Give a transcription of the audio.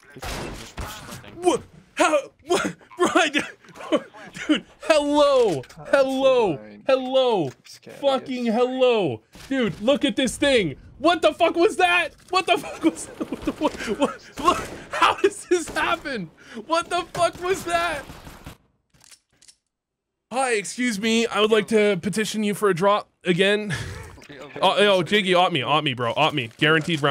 What? How? What? Right, dude. Hello. Fucking hello, dude. Look at this thing. What the fuck was that? What the fuck was that? What? How does this happen? What the fuck was that? Hi, excuse me. I would like to petition you for a drop again. Oh, Jiggy, opt me, bro. Opt me. Guaranteed round.